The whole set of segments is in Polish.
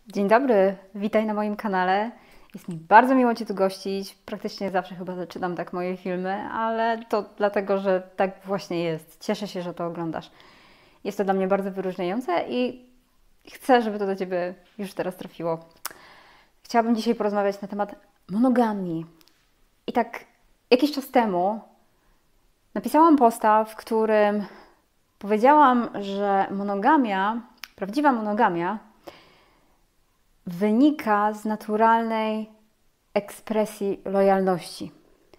Dzień dobry, witaj na moim kanale. Jest mi bardzo miło Cię tu gościć. Praktycznie zawsze chyba zaczynam tak moje filmy, ale to dlatego, że tak właśnie jest. Cieszę się, że to oglądasz. Jest to dla mnie bardzo wyróżniające i chcę, żeby to do Ciebie już teraz trafiło. Chciałabym dzisiaj porozmawiać na temat monogamii. I tak jakiś czas temu napisałam posta, w którym powiedziałam, że monogamia, prawdziwa monogamia, wynika z naturalnej ekspresji lojalności.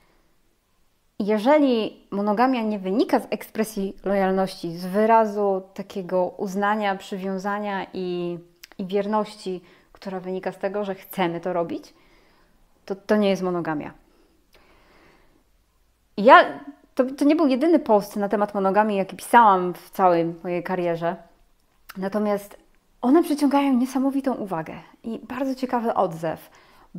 Jeżeli monogamia nie wynika z ekspresji lojalności, z wyrazu takiego uznania, przywiązania i wierności, która wynika z tego, że chcemy to robić, to nie jest monogamia. To nie był jedyny post na temat monogamii, jaki pisałam w całej mojej karierze. Natomiast one przyciągają niesamowitą uwagę i bardzo ciekawy odzew,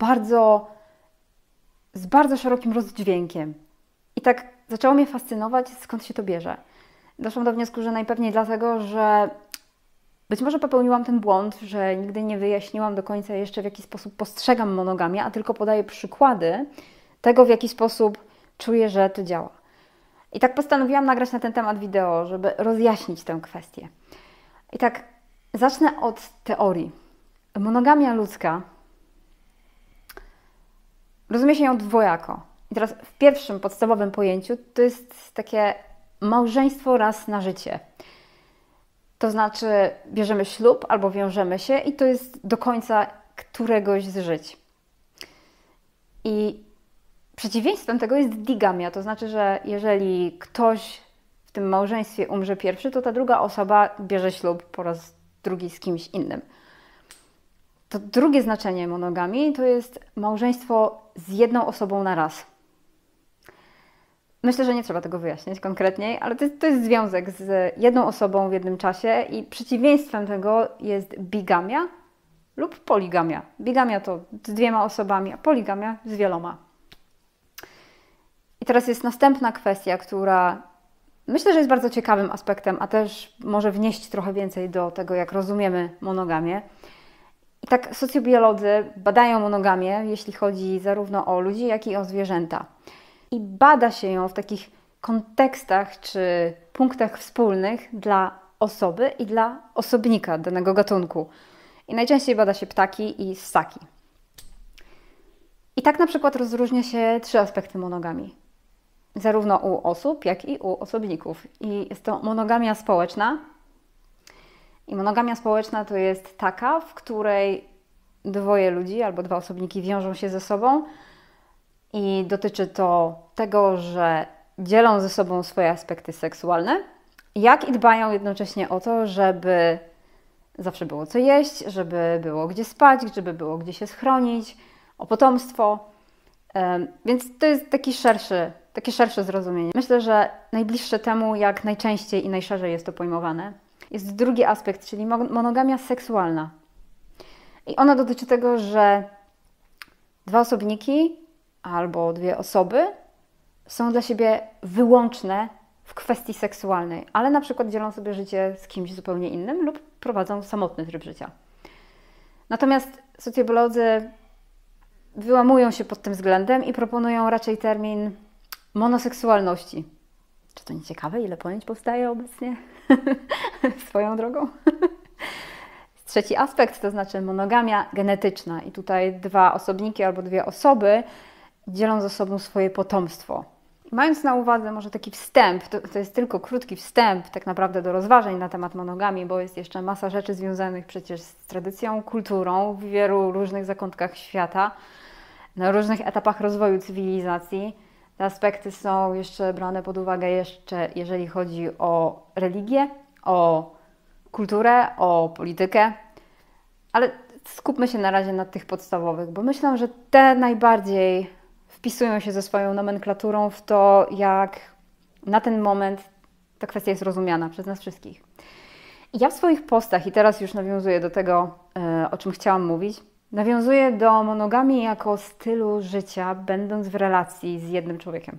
z bardzo szerokim rozdźwiękiem. I tak zaczęło mnie fascynować, skąd się to bierze. Doszłam do wniosku, że najpewniej dlatego, że być może popełniłam ten błąd, że nigdy nie wyjaśniłam do końca jeszcze, w jaki sposób postrzegam monogamię, a tylko podaję przykłady tego, w jaki sposób czuję, że to działa. I tak postanowiłam nagrać na ten temat wideo, żeby rozjaśnić tę kwestię. I tak zacznę od teorii. Monogamia ludzka rozumie się ją dwojako. I teraz w pierwszym podstawowym pojęciu to jest takie małżeństwo raz na życie. To znaczy bierzemy ślub albo wiążemy się i to jest do końca któregoś z żyć. I przeciwieństwem tego jest digamia. To znaczy, że jeżeli ktoś w tym małżeństwie umrze pierwszy, to ta druga osoba bierze ślub po raz drugi z kimś innym. To drugie znaczenie monogamii to jest małżeństwo z jedną osobą na raz. Myślę, że nie trzeba tego wyjaśniać konkretniej, ale to jest związek z jedną osobą w jednym czasie i przeciwieństwem tego jest bigamia lub poligamia. Bigamia to z dwiema osobami, a poligamia z wieloma. I teraz jest następna kwestia, która myślę, że jest bardzo ciekawym aspektem, a też może wnieść trochę więcej do tego, jak rozumiemy monogamię. I tak socjobiolodzy badają monogamię, jeśli chodzi zarówno o ludzi, jak i o zwierzęta. I bada się ją w takich kontekstach czy punktach wspólnych dla osoby i dla osobnika danego gatunku. I najczęściej bada się ptaki i ssaki. I tak na przykład rozróżnia się 3 aspekty monogamii. Zarówno u osób, jak i u osobników. I jest to monogamia społeczna. I monogamia społeczna to jest taka, w której dwoje ludzi albo 2 osobniki wiążą się ze sobą i dotyczy to tego, że dzielą ze sobą swoje aspekty seksualne, jak i dbają jednocześnie o to, żeby zawsze było co jeść, żeby było gdzie spać, żeby było gdzie się schronić, o potomstwo. Więc to jest takie szersze zrozumienie. Myślę, że najbliższe temu, jak najczęściej i najszerzej jest to pojmowane, jest drugi aspekt, czyli monogamia seksualna. I ona dotyczy tego, że 2 osobniki albo 2 osoby są dla siebie wyłączne w kwestii seksualnej, ale na przykład dzielą sobie życie z kimś zupełnie innym lub prowadzą samotny tryb życia. Natomiast socjobiolodzy wyłamują się pod tym względem i proponują raczej termin monoseksualności. Czy to nie ciekawe, ile pojęć powstaje obecnie swoją drogą? Trzeci aspekt to znaczy monogamia genetyczna. I tutaj 2 osobniki albo 2 osoby dzielą ze sobą swoje potomstwo. I mając na uwadze może taki wstęp, to jest tylko krótki wstęp tak naprawdę do rozważań na temat monogamii, bo jest jeszcze masa rzeczy związanych przecież z tradycją, kulturą w wielu różnych zakątkach świata, na różnych etapach rozwoju cywilizacji. Te aspekty są jeszcze brane pod uwagę jeżeli chodzi o religię, o kulturę, o politykę, ale skupmy się na razie na tych podstawowych, bo myślę, że te najbardziej wpisują się ze swoją nomenklaturą w to, jak na ten moment ta kwestia jest rozumiana przez nas wszystkich. I ja w swoich postach, i teraz już nawiązuję do tego, o czym chciałam mówić, nawiązuję do monogamii jako stylu życia, będąc w relacji z jednym człowiekiem.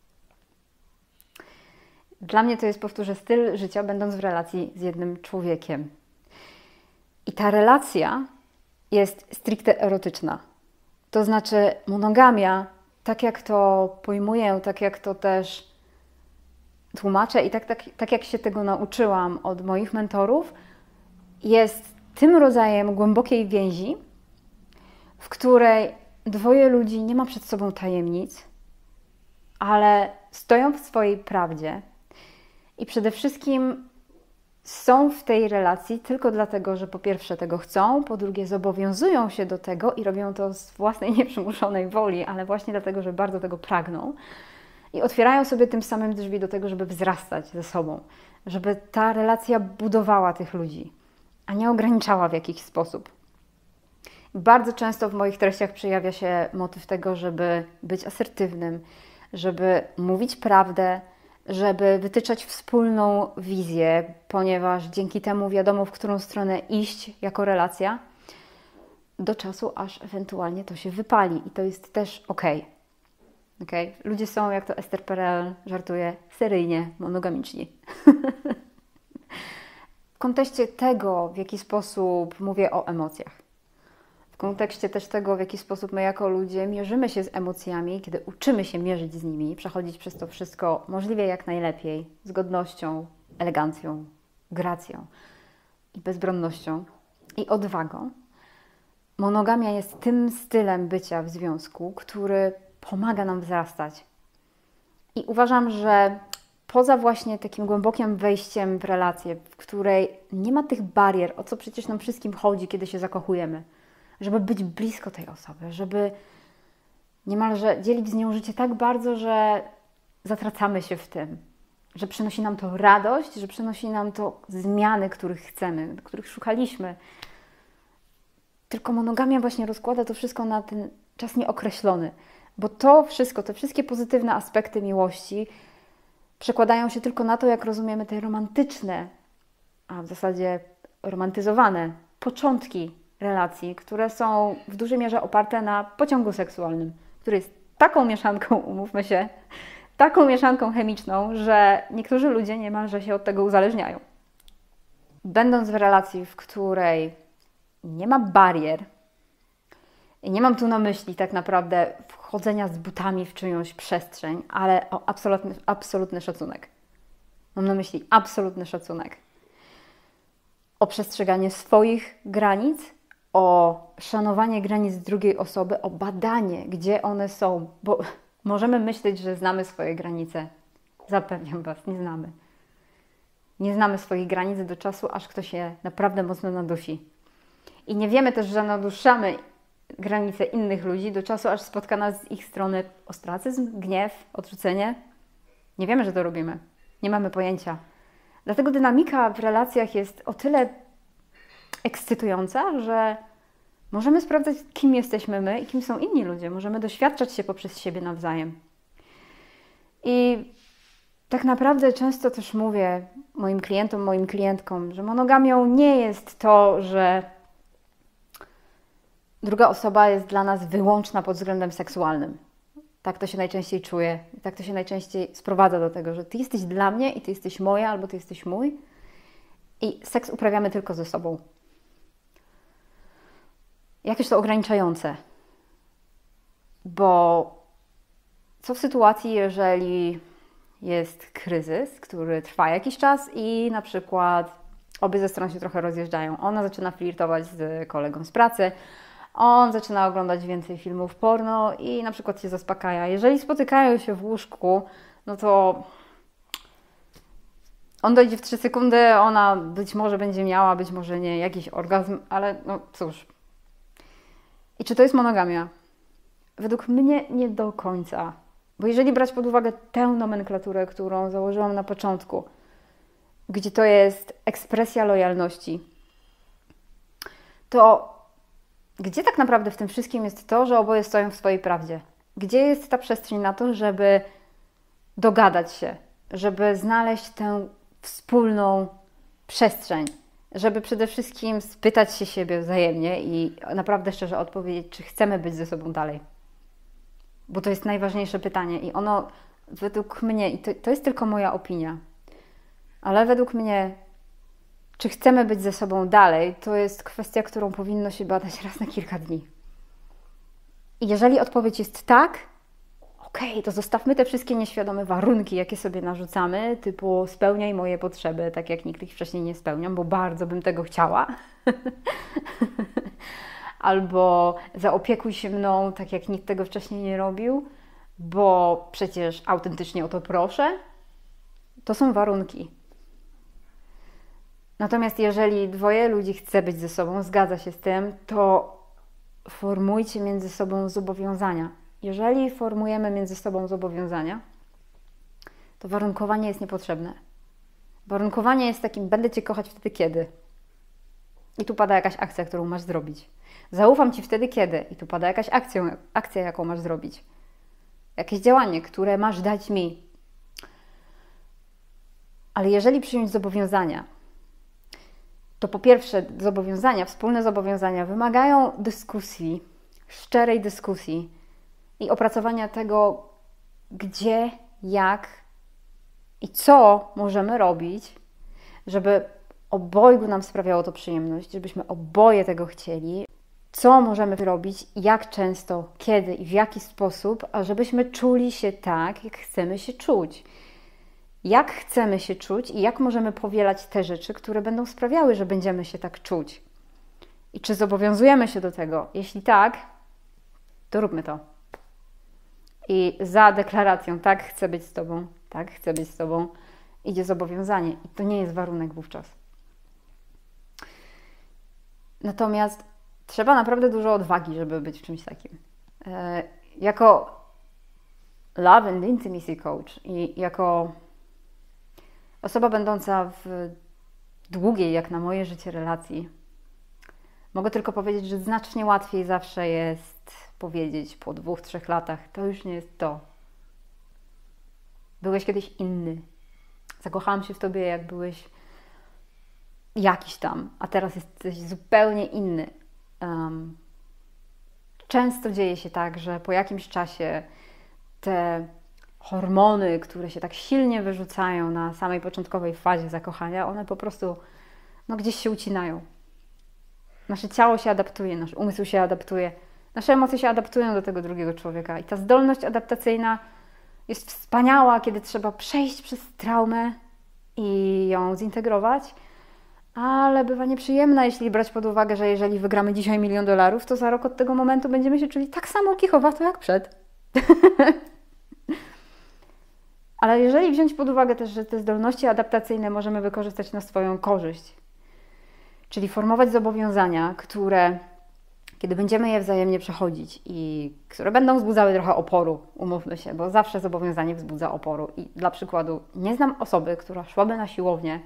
Dla mnie to jest, powtórzę, styl życia, będąc w relacji z jednym człowiekiem. I ta relacja jest stricte erotyczna. To znaczy monogamia, tak jak to pojmuję, tak jak to też tłumaczę i tak jak się tego nauczyłam od moich mentorów, jest tym rodzajem głębokiej więzi, w której dwoje ludzi nie ma przed sobą tajemnic, ale stoją w swojej prawdzie i przede wszystkim są w tej relacji tylko dlatego, że po pierwsze tego chcą, po drugie zobowiązują się do tego i robią to z własnej nieprzymuszonej woli, ale właśnie dlatego, że bardzo tego pragną i otwierają sobie tym samym drzwi do tego, żeby wzrastać ze sobą, żeby ta relacja budowała tych ludzi, a nie ograniczała w jakiś sposób. Bardzo często w moich treściach przejawia się motyw tego, żeby być asertywnym, żeby mówić prawdę, żeby wytyczać wspólną wizję, ponieważ dzięki temu wiadomo, w którą stronę iść jako relacja, do czasu, aż ewentualnie to się wypali i to jest też okej. Ludzie są, jak to Esther Perel żartuje, seryjnie monogamiczni. W kontekście tego, w jaki sposób mówię o emocjach, w kontekście też tego, w jaki sposób my jako ludzie mierzymy się z emocjami, kiedy uczymy się mierzyć z nimi, przechodzić przez to wszystko możliwie jak najlepiej, z godnością, elegancją, gracją i bezbronnością i odwagą. Monogamia jest tym stylem bycia w związku, który pomaga nam wzrastać. I uważam, że poza właśnie takim głębokim wejściem w relację, w której nie ma tych barier, o co przecież nam wszystkim chodzi, kiedy się zakochujemy, żeby być blisko tej osoby, żeby niemalże dzielić z nią życie tak bardzo, że zatracamy się w tym, że przynosi nam to radość, że przynosi nam to zmiany, których chcemy, których szukaliśmy. Tylko monogamia właśnie rozkłada to wszystko na ten czas nieokreślony, bo to wszystko, te wszystkie pozytywne aspekty miłości przekładają się tylko na to, jak rozumiemy te romantyczne, a w zasadzie romantyzowane początki relacji, które są w dużej mierze oparte na pociągu seksualnym, który jest taką mieszanką, umówmy się, taką mieszanką chemiczną, że niektórzy ludzie niemalże się od tego uzależniają. Będąc w relacji, w której nie ma barier, i nie mam tu na myśli tak naprawdę wchodzenia z butami w czyjąś przestrzeń, ale o absolutny szacunek. Mam na myśli absolutny szacunek. O przestrzeganie swoich granic, o szanowanie granic drugiej osoby, o badanie, gdzie one są, bo możemy myśleć, że znamy swoje granice. Zapewniam Was, nie znamy. Nie znamy swoich granic do czasu, aż ktoś je naprawdę mocno nadusi. I nie wiemy też, że naduszamy granice innych ludzi do czasu, aż spotka nas z ich strony ostracyzm, gniew, odrzucenie. Nie wiemy, że to robimy. Nie mamy pojęcia. Dlatego dynamika w relacjach jest o tyle ekscytująca, że możemy sprawdzać, kim jesteśmy my i kim są inni ludzie. Możemy doświadczać się poprzez siebie nawzajem. I tak naprawdę często też mówię moim klientom, moim klientkom, że monogamią nie jest to, że druga osoba jest dla nas wyłączna pod względem seksualnym. Tak to się najczęściej czuje. Tak to się najczęściej sprowadza do tego, że ty jesteś dla mnie i ty jesteś moja, albo ty jesteś mój. I seks uprawiamy tylko ze sobą. Jakieś to ograniczające. Bo co w sytuacji, jeżeli jest kryzys, który trwa jakiś czas i na przykład obie ze stron się trochę rozjeżdżają. Ona zaczyna flirtować z kolegą z pracy, on zaczyna oglądać więcej filmów porno i na przykład się zaspokaja. Jeżeli spotykają się w łóżku, no to on dojdzie w 3 sekundy, ona być może będzie miała, być może nie, jakiś orgazm, ale no cóż. I czy to jest monogamia? Według mnie nie do końca. Bo jeżeli brać pod uwagę tę nomenklaturę, którą założyłam na początku, gdzie to jest ekspresja lojalności, to gdzie tak naprawdę w tym wszystkim jest to, że oboje stoją w swojej prawdzie? Gdzie jest ta przestrzeń na to, żeby dogadać się, żeby znaleźć tę wspólną przestrzeń, żeby przede wszystkim spytać się siebie wzajemnie i naprawdę szczerze odpowiedzieć, czy chcemy być ze sobą dalej. Bo to jest najważniejsze pytanie i ono według mnie, i to jest tylko moja opinia, ale według mnie czy chcemy być ze sobą dalej, to jest kwestia, którą powinno się badać raz na kilka dni. I jeżeli odpowiedź jest tak, okej, to zostawmy te wszystkie nieświadome warunki, jakie sobie narzucamy, typu spełniaj moje potrzeby, tak jak nikt ich wcześniej nie spełniam, bo bardzo bym tego chciała. Albo zaopiekuj się mną, tak jak nikt tego wcześniej nie robił, bo przecież autentycznie o to proszę. To są warunki. Natomiast jeżeli dwoje ludzi chce być ze sobą, zgadza się z tym, to formujcie między sobą zobowiązania. Jeżeli formujemy między sobą zobowiązania, to warunkowanie jest niepotrzebne. Warunkowanie jest takim, będę Cię kochać wtedy kiedy. I tu pada jakaś akcja, którą masz zrobić. Zaufam Ci wtedy kiedy. I tu pada jakaś akcja, jaką masz zrobić. Jakieś działanie, które masz dać mi. Ale jeżeli przyjąć zobowiązania, to po pierwsze zobowiązania, wspólne zobowiązania wymagają dyskusji, szczerej dyskusji i opracowania tego, gdzie, jak i co możemy robić, żeby obojgu nam sprawiało to przyjemność, żebyśmy oboje tego chcieli, co możemy robić, jak często, kiedy i w jaki sposób, a żebyśmy czuli się tak, jak chcemy się czuć. Jak chcemy się czuć i jak możemy powielać te rzeczy, które będą sprawiały, że będziemy się tak czuć. I czy zobowiązujemy się do tego? Jeśli tak, to róbmy to. I za deklaracją, tak, chcę być z Tobą, tak, chcę być z Tobą, idzie zobowiązanie. I to nie jest warunek wówczas. Natomiast trzeba naprawdę dużo odwagi, żeby być w czymś takim. Jako Love and Intimacy Coach i jako osoba będąca w długiej, jak na moje życie, relacji, mogę tylko powiedzieć, że znacznie łatwiej zawsze jest powiedzieć po 2-3 latach, to już nie jest to. Byłeś kiedyś inny. Zakochałam się w Tobie, jak byłeś jakiś tam, a teraz jesteś zupełnie inny. Często dzieje się tak, że po jakimś czasie te hormony, które się tak silnie wyrzucają na samej początkowej fazie zakochania, one po prostu gdzieś się ucinają. Nasze ciało się adaptuje, nasz umysł się adaptuje, nasze emocje się adaptują do tego drugiego człowieka. I ta zdolność adaptacyjna jest wspaniała, kiedy trzeba przejść przez traumę i ją zintegrować, ale bywa nieprzyjemna, jeśli brać pod uwagę, że jeżeli wygramy dzisiaj $1 000 000, to za rok od tego momentu będziemy się czuli tak samo kichowato jak przed. Ale jeżeli wziąć pod uwagę też, że te zdolności adaptacyjne możemy wykorzystać na swoją korzyść, czyli formować zobowiązania, które, kiedy będziemy je wzajemnie przechodzić i które będą wzbudzały trochę oporu, umówmy się, bo zawsze zobowiązanie wzbudza oporu. I dla przykładu, nie znam osoby, która szłaby na siłownię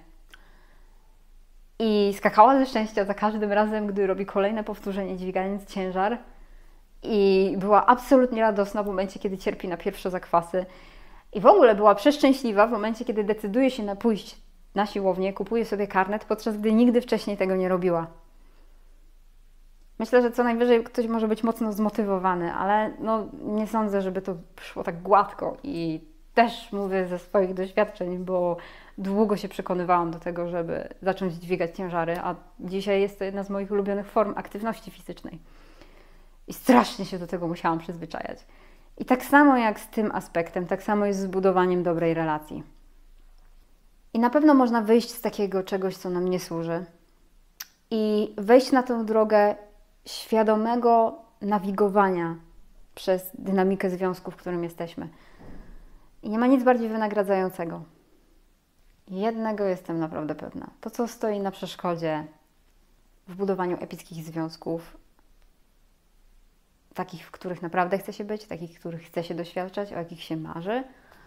i skakała ze szczęścia za każdym razem, gdy robi kolejne powtórzenie, dźwigając ciężar, i była absolutnie radosna w momencie, kiedy cierpi na pierwsze zakwasy. I w ogóle była przeszczęśliwa w momencie, kiedy decyduje się na pójść na siłownię, kupuje sobie karnet, podczas gdy nigdy wcześniej tego nie robiła. Myślę, że co najwyżej ktoś może być mocno zmotywowany, ale nie sądzę, żeby to szło tak gładko. I też mówię ze swoich doświadczeń, bo długo się przekonywałam do tego, żeby zacząć dźwigać ciężary, a dzisiaj jest to jedna z moich ulubionych form aktywności fizycznej. I strasznie się do tego musiałam przyzwyczajać. I tak samo jak z tym aspektem, tak samo jest z budowaniem dobrej relacji. I na pewno można wyjść z takiego czegoś, co nam nie służy i wejść na tę drogę świadomego nawigowania przez dynamikę związku, w którym jesteśmy. I nie ma nic bardziej wynagradzającego. Jednego jestem naprawdę pewna. To, co stoi na przeszkodzie w budowaniu epickich związków, takich, w których naprawdę chce się być, takich, w których chce się doświadczać, o jakich się marzy,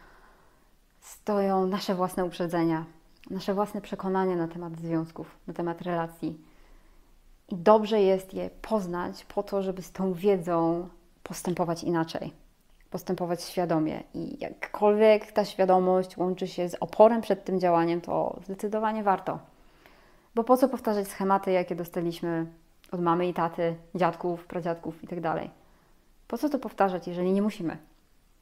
stoją nasze własne uprzedzenia, nasze własne przekonania na temat związków, na temat relacji. I dobrze jest je poznać po to, żeby z tą wiedzą postępować inaczej, postępować świadomie. I jakkolwiek ta świadomość łączy się z oporem przed tym działaniem, to zdecydowanie warto. Bo po co powtarzać schematy, jakie dostaliśmy od mamy i taty, dziadków, pradziadków itd. Po co to powtarzać, jeżeli nie musimy?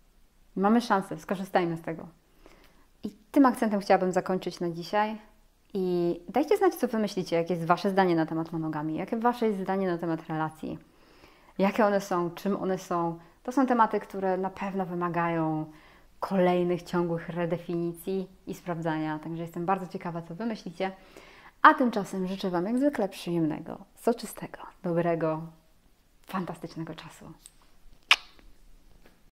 Mamy szansę, skorzystajmy z tego. I tym akcentem chciałabym zakończyć na dzisiaj I dajcie znać, co Wy myślicie, jakie jest Wasze zdanie na temat monogamii, jakie Wasze jest zdanie na temat relacji, jakie one są, czym one są. To są tematy, które na pewno wymagają kolejnych, ciągłych redefinicji i sprawdzania. Także jestem bardzo ciekawa, co Wy myślicie. A tymczasem życzę Wam jak zwykle przyjemnego, soczystego, dobrego, fantastycznego czasu.